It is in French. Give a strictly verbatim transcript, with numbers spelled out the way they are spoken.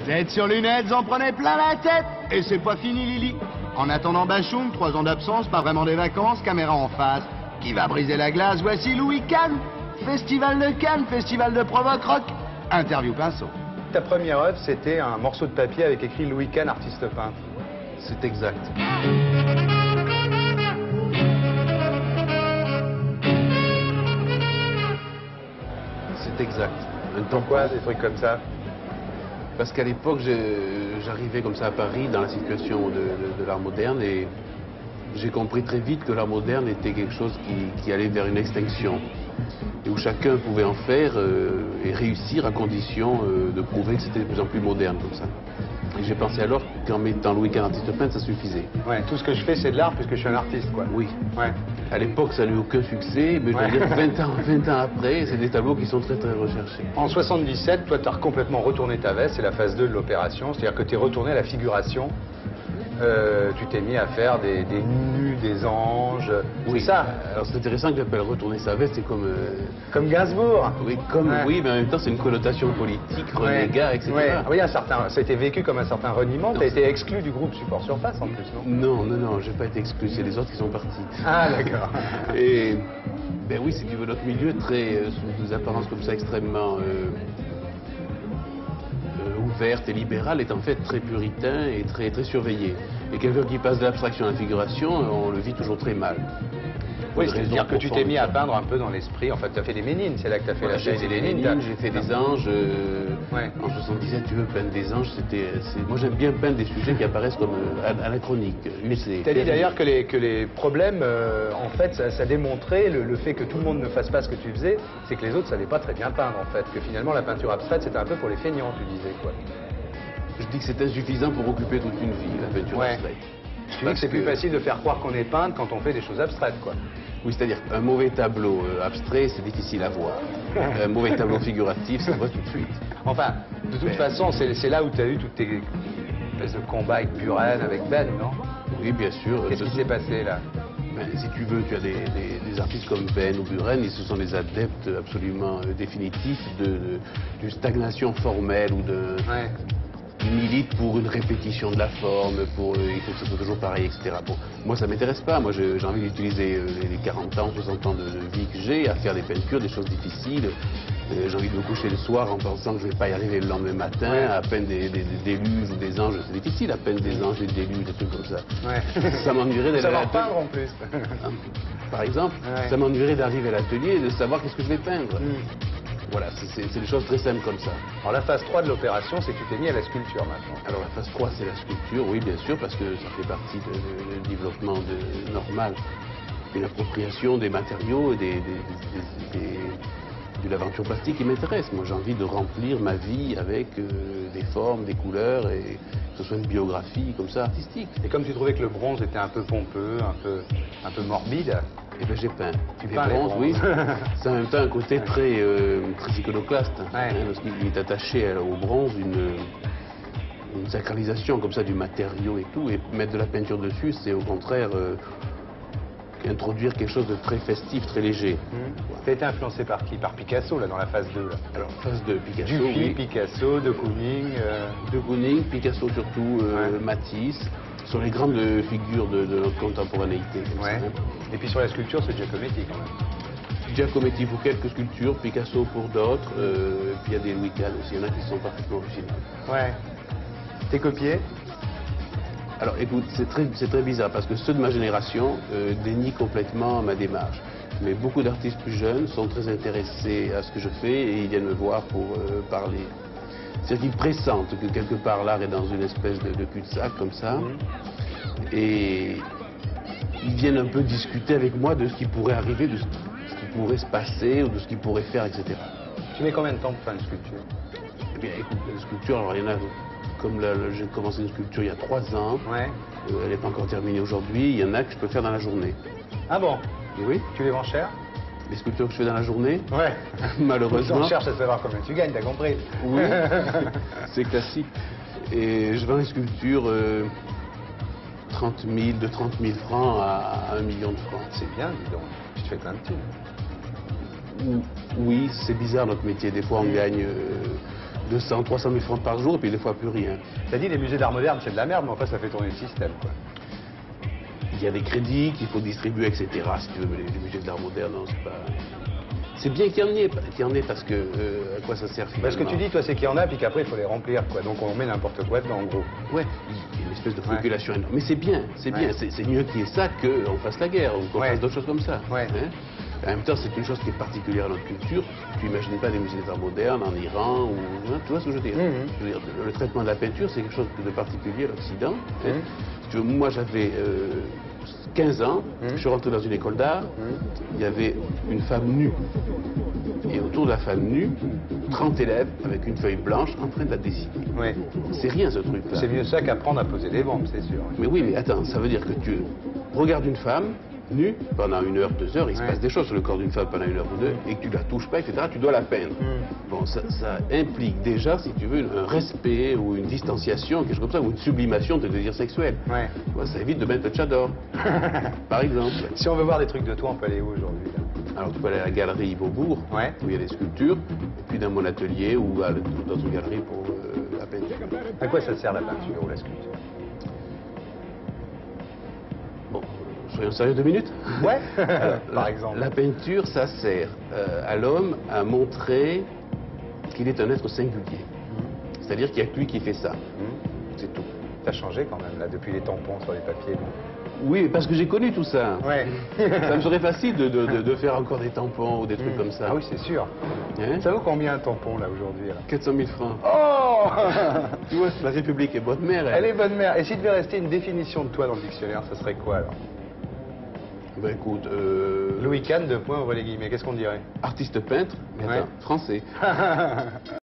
Lunettes sur lunettes, en prenez plein la tête. Et c'est pas fini, Lily. En attendant Bachung, trois ans d'absence, pas vraiment des vacances, caméra en face. Qui va briser la glace? Voici Louis Kahn. Festival de Cannes, festival de provoque rock. Interview pinceau. Ta première œuvre, c'était un morceau de papier avec écrit Louis Kahn, artiste peintre. C'est exact. C'est exact. Pourquoi des trucs comme ça? Parce qu'à l'époque, j'arrivais comme ça à Paris dans la situation de, de, de l'art moderne et j'ai compris très vite que l'art moderne était quelque chose qui, qui allait vers une extinction et où chacun pouvait en faire euh, et réussir à condition euh, de prouver que c'était de plus en plus moderne comme ça. Et j'ai pensé alors qu'en mettant Louis Kahn artiste peintre, ça suffisait. Ouais, tout ce que je fais, c'est de l'art puisque je suis un artiste, quoi. Oui. Ouais. À l'époque, ça n'a eu aucun succès, mais je veux Ouais. dire, vingt ans, vingt ans après, c'est des tableaux qui sont très très recherchés. En soixante-dix-sept, toi, tu as complètement retourné ta veste, c'est la phase deux de l'opération, c'est-à-dire que tu es retourné à la figuration. Euh, tu t'es mis à faire des, des nus, des anges, Oui, c'est ça. Alors c'est intéressant que j'appelle retourner sa veste, c'est comme... euh, Comme Gainsbourg. Oui, comme, Ouais. oui, mais en même temps, c'est une connotation politique, renégat, et cetera. Ouais. Ah oui, un certain, ça a été vécu comme un certain reniement. Tu as Non, été exclu du groupe Support Surface en plus, non? Non, non, non, j'ai pas été exclu, c'est les autres qui sont partis. Ah, d'accord. Et, ben oui, si tu veux, notre milieu, très, euh, sous des apparences comme ça extrêmement euh, euh, ouverte et libérale, est en fait très puritain et très, très surveillé. Et quelqu'un qui passe de l'abstraction à la figuration, on le vit toujours très mal. Oui, Pour des c'est-à-dire raisons que tu t'es mis à profondes. peindre un peu dans l'esprit. En fait, tu as fait des Ménines, c'est là que tu as fait Voilà, la j'ai chaise fait des des Lénines. Lénines, j'ai fait des anges. euh, Ouais. En soixante-dix-sept, tu veux peindre des anges, c'était. c'est- Moi, j'aime bien peindre des sujets qui apparaissent comme euh, an- anachroniques. usés. Tu as dit d'ailleurs que les, que les problèmes, euh, en fait, ça, ça démontrait le, le fait que tout le monde ne fasse pas ce que tu faisais, c'est que les autres ne savaient pas très bien peindre, en fait. Que finalement, la peinture abstraite, c'était un peu pour les feignants, tu disais, quoi. Je dis que c'est insuffisant pour occuper toute une vie, la peinture Ouais. abstraite. Tu dis que Parce c'est plus que- facile de faire croire qu'on est peintre quand on fait des choses abstraites, quoi. Oui, c'est-à-dire qu'un mauvais tableau euh, abstrait, c'est difficile à voir. Un mauvais tableau figuratif, ça va tout de suite. Enfin, de toute Mais- façon, c'est c'est là où tu as eu toutes tes espèces de combats avec Buren, avec Ben, non? Oui, bien sûr. Qu'est-ce Ce- qui s'est passé, là? Ben, si tu veux, tu as des, des- des artistes comme Ben ou Buren, et ce sont des adeptes absolument euh, définitifs de, de- d'une stagnation formelle ou de... Ouais. Ils militent pour une répétition de la forme, pour euh, il faut que ce soit toujours pareil, et cetera. Bon, moi, ça m'intéresse pas. Moi, je- j'ai envie d'utiliser euh, les quarante ans, soixante ans de, de vie que j'ai à faire des peintures, des choses difficiles. Euh, j'ai envie de me coucher le soir en pensant que je vais pas y arriver le lendemain matin, Ouais. à peine des, des- des déluges ou des anges. C'est difficile à peine des anges, des déluges, des trucs comme ça. Ouais. Ça m'ennuierait d'aller à Savoir l'atelier. peindre, en plus. Par exemple, Ouais. ça m'ennuierait d'arriver à l'atelier et de savoir qu'est-ce que je vais peindre. Hmm. Voilà, c'est- c'est c'est des choses très simples comme ça. Alors, la phase trois de l'opération, c'est que tu t'es mis à la sculpture, maintenant. Alors la phase trois, c'est la sculpture, oui bien sûr, parce que ça fait partie du développement de- normal, de l'appropriation des matériaux et des, des- des- des- de l'aventure plastique qui m'intéresse. Moi j'ai envie de remplir ma vie avec euh, des formes, des couleurs, et que ce soit une biographie comme ça, artistique. Et comme tu trouvais que le bronze était un peu pompeux, un peu, un peu morbide, Et bien j'ai peint. Tu Les peins les bronzes, oui. bronzes. C'est en même temps un côté très, euh, très iconoclaste, Ouais. hein, parce qu'il est attaché à- au bronze une, une sacralisation comme ça du matériau et tout, et mettre de la peinture dessus, c'est au contraire euh, introduire quelque chose de très festif, très léger. tu as été influencé par qui? Par Picasso, là, dans la phase deux, là. Alors phase de Picasso, Dufy, oui. Picasso, de Kooning. euh, De Kooning, Picasso surtout, euh, Ouais. Matisse, sont les grandes figures de, de notre contemporanéité. comme Ouais. ça, hein. Et puis sur la sculpture, c'est Giacometti, quand même. Giacometti pour quelques sculptures, Picasso pour d'autres, euh, puis il y a des Louis Kahn aussi, il y en a qui sont parfaitement originales. Ouais. T'es copié? Alors écoute, c'est très, c'est très bizarre parce que ceux de ma génération euh, dénient complètement ma démarche. Mais beaucoup d'artistes plus jeunes sont très intéressés à ce que je fais et ils viennent me voir pour euh, parler. C'est-à-dire qu'ils pressentent que quelque part l'art est dans une espèce de, de cul-de-sac comme ça. Et ils viennent un peu discuter avec moi de ce qui pourrait arriver, de ce qui, ce qui pourrait se passer ou de ce qu'ils pourraient faire, et cetera. Tu mets combien de temps pour faire une sculpture? Eh bien écoute, la sculpture, alors il y en a, comme là, là, j'ai commencé une sculpture il y a trois ans, Ouais. euh, elle n'est pas encore terminée aujourd'hui, il y en a que je peux faire dans la journée. Ah bon? Et oui, Tu les vends cher? les sculptures que je fais dans la journée, Ouais. malheureusement, On cherche à savoir combien tu gagnes, t'as compris? oui, c'est classique. Et je vends les sculptures euh, trente mille, de trente mille francs à un million de francs. C'est bien, dis donc. Tu te fais plein de thunes. Ou- Oui, c'est bizarre notre métier. Des fois, on gagne euh, deux cents, trois cent mille francs par jour, et puis des fois plus rien. T'as dit les musées d'art moderne, c'est de la merde, mais enfin, ça fait tourner le système, quoi. Il y a des crédits qu'il faut distribuer, et cetera. Si tu veux, mais les, les musées d'art moderne, non, c'est pas... C'est bien qu'il y en ait, qu'il y en ait parce que euh, à quoi ça sert finalement? Parce que tu dis, toi, c'est qu'il y en a, puis qu'après, il faut les remplir, quoi. Donc, on met n'importe quoi dedans, en gros. Ouais, il y a une espèce de population énorme. Mais c'est bien, c'est bien. Ouais. C'est mieux qu'il y ait ça qu'on fasse la guerre ou qu'on Ouais. fasse d'autres choses comme ça. Ouais. Hein. En même temps, c'est une chose qui est particulière à notre culture. Tu n'imagines pas des musées d'art moderne en Iran ou... Hein, tu vois ce que je veux dire? Mhm. Je veux dire, le, le traitement de la peinture, c'est quelque chose de particulier à l'Occident. Hein. Mhm. Si tu veux, moi, j'avais euh, quinze ans, Mhm. je suis rentré dans une école d'art, il y avait une femme nue. Et autour de la femme nue, trente élèves avec une feuille blanche en train de la dessiner. Ouais. C'est rien ce truc-là. C'est mieux ça qu'apprendre à poser des bombes, c'est sûr. Mais oui, mais attends, ça veut dire que tu regardes une femme nue pendant une heure, deux heures, il se Ouais. passe des choses sur le corps d'une femme pendant une heure ou deux, et que tu la touches pas, et cetera, tu dois la peindre. Mm. Bon, ça, ça implique déjà, si tu veux, un respect ou une distanciation, quelque chose comme ça, ou une sublimation de désir sexuel. Ouais. Ouais, ça évite de mettre le tchador, par exemple. Si on veut voir des trucs de toi, on peut aller où aujourd'hui, là? Alors tu peux aller à la galerie Yves Beaubourg, Ouais. où il y a des sculptures, et puis dans mon atelier ou à- dans une galerie pour euh, la peinture. À quoi ça sert la peinture ou la sculpture? Bon, soyons sérieux deux minutes. Ouais. Alors, Par la- exemple. La peinture, ça sert euh, à l'homme à montrer qu'il est un être singulier. C'est-à-dire qu'il n'y a que lui qui fait ça. Hmm. C'est tout. T'as changé quand même, là, depuis les tampons sur les papiers. Oui, parce que j'ai connu tout ça. Ouais. Ça me serait facile de, de- de- de faire encore des tampons ou des trucs comme ça. Ah oui, c'est sûr. Hein Ça vaut combien un tampon, là, aujourd'hui, alors? quatre cent mille francs. Oh. Tu vois, la République est bonne mère. Elle est bonne mère. Et s'il devait rester une définition de toi dans le dictionnaire, ça serait quoi, alors? Ben écoute, euh, Louis Kahn, deux points, ouvrez les guillemets. Qu'est-ce qu'on dirait? artiste peintre, mais Ouais. attends, français.